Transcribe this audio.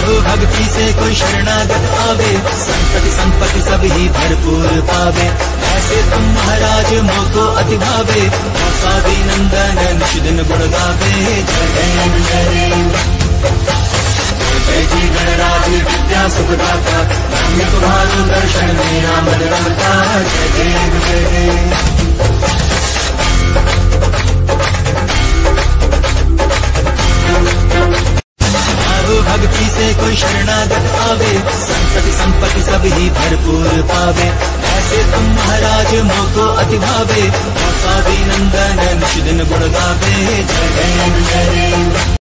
भक्ति से कोई शरणागत आवे, संपत्ति संपत्ति सब ही भरपूर पावे। ऐसे तुम महाराज मोको अति भावे, मौसावी नंदन निश दिन गुण गावे। जय जी गणराज विद्या सुखदाता, धन्य तुम्हारो दर्शन में आमद रमता। जय देव जय देव। भक्ति से कोई शरणागत आवे, संपत्ति संपत्ति सब ही भरपूर पावे। ऐसे तुम महाराज मोको अति भावे, मौसावी नंदन निश दिन गुण गावे। जय देव जय देव।